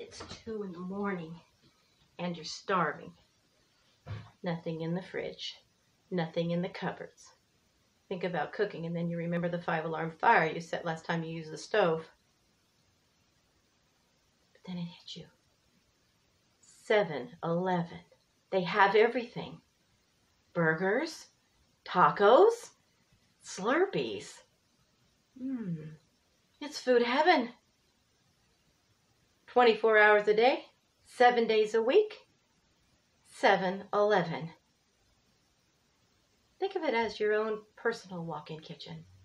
It's 2 in the morning and you're starving. Nothing in the fridge. Nothing in the cupboards. Think about cooking and then you remember the 5-alarm fire you set last time you used the stove. But then it hit you. 7-Eleven. They have everything. Burgers, tacos, Slurpees. It's food heaven. 24 hours a day, 7 days a week. 7-Eleven. Think of it as your own personal walk-in kitchen.